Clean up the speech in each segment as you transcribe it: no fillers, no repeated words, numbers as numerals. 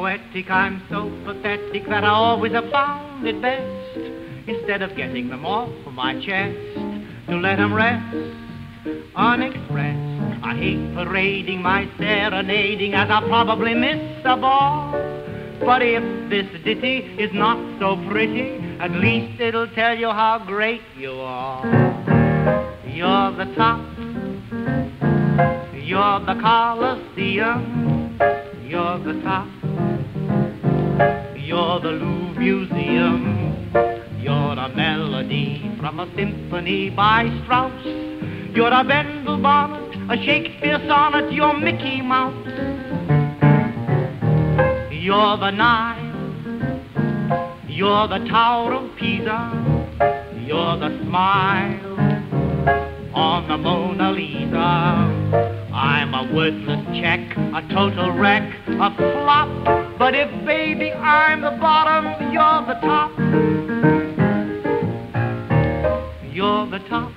poetic, I'm so pathetic that I always have found it best, instead of getting them off my chest, to let them rest unexpressed. I hate parading my serenading, as I probably miss the ball. But if this ditty is not so pretty, at least it'll tell you how great you are. You're the top, you're the Colosseum, you're the top, you're the Louvre Museum, you're a melody from a symphony by Strauss, you're a Bendel bonnet, a Shakespeare sonnet, you're Mickey Mouse. You're the Nile, you're the Tower of Pisa, you're the smile on the Mona Lisa. I'm a worthless check, a total wreck, a flop. But if, baby, I'm the bottom, you're the top. You're the top.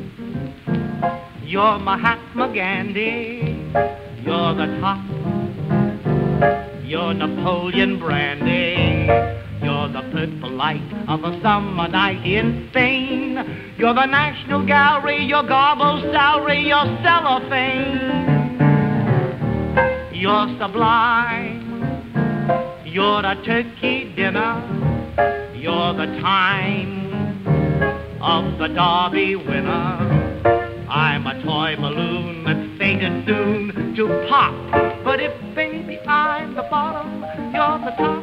You're Mahatma Gandhi. You're the top. You're Napoleon Brandy. You're the purple light of a summer night in Spain. You're the National Gallery, your garbled salary, your cellophane. You're sublime. You're a turkey dinner. You're the time of the Derby winner. I'm a toy balloon that's fated soon to pop. But if, baby, I'm the bottom, you're the top.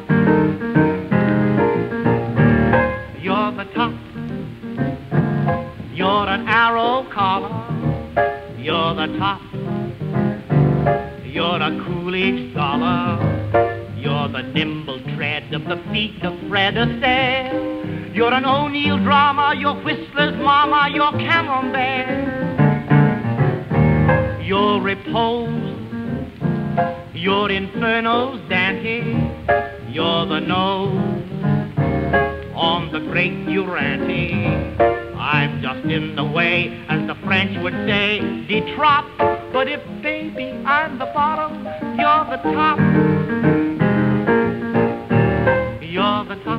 You're the top. You're an arrow collar. You're the top. You're a Coolidge scholar. You're the nimble tread of the feet of Fred Astaire. You're an O'Neill drama. You're Whistler's mama. You're Camembert. You're repose. You're Inferno's Dante. You're the nose on the great Uranti. I'm just in the way, as the French would say, de trop. But if, baby, I'm the bottom, you're the top. You're the top.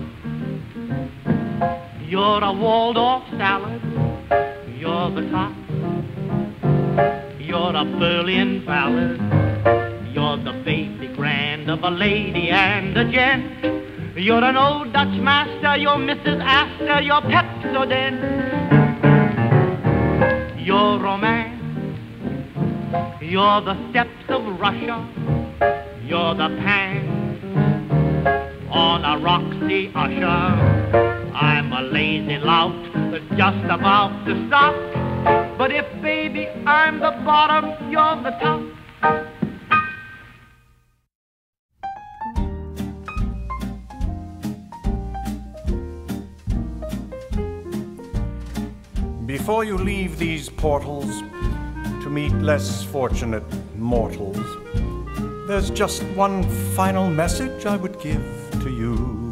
You're a Waldorf salad. You're the top. You're a Berlin ballad. You're the baby grand of a lady and a gent. You're an old Dutch master, you're Mrs. Astor, you're Pepsodent. You're romance. You're the steps of Russia. You're the pants on a Roxy usher. I'm a lazy lout that's just about to stop. But if, baby, I'm the bottom, you're the top. Before you leave these portals to meet less fortunate mortals, there's just one final message I would give to you.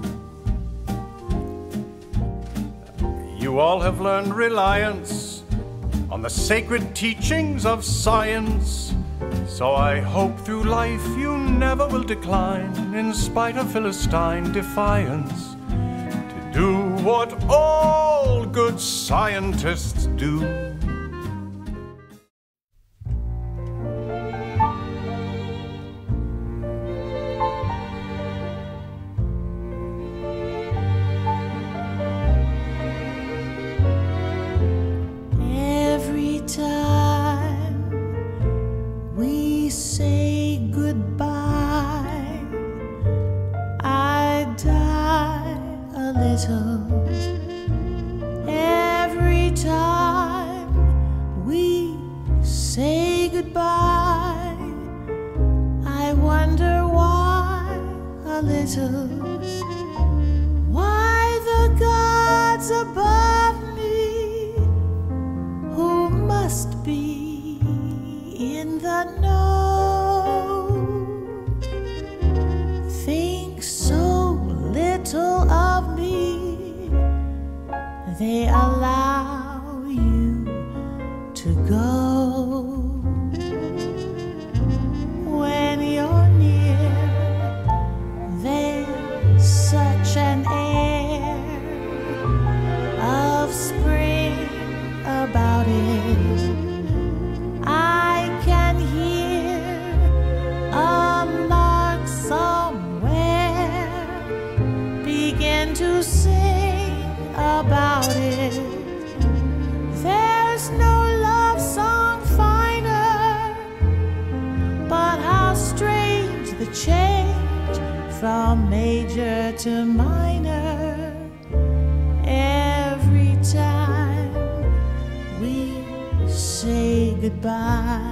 You all have learned reliance on the sacred teachings of science, so I hope through life you never will decline, in spite of Philistine defiance, to do what all good scientists do. Every time we say goodbye, I die a little. Every time we say goodbye, I wonder why a little. Why the gods above me, who must be in the know, think so little of me, they allow you to go. When you're near, such an air of spring about it. I can hear a lark somewhere begin to sing about it. There's no love song finer, but how strange the change from major to minor every time we say goodbye.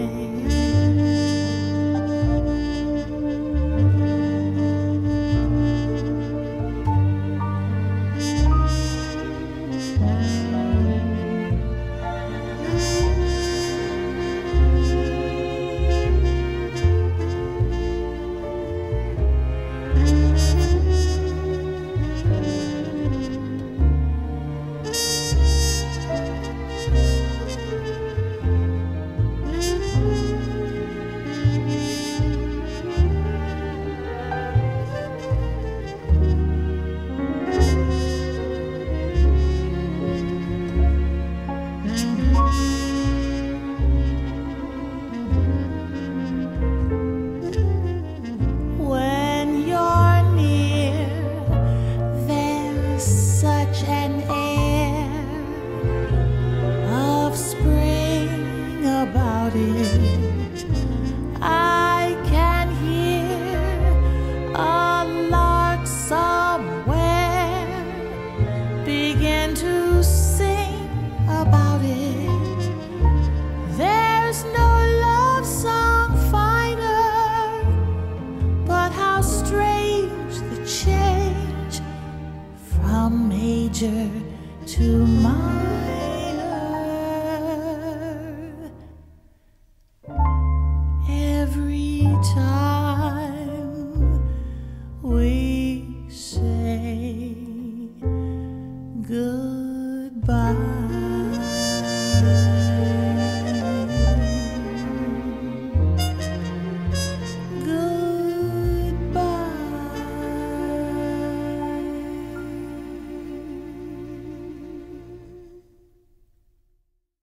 I can hear a lark somewhere begin to sing about it. There's no love song finer, but how strange the change from major to minor. Every time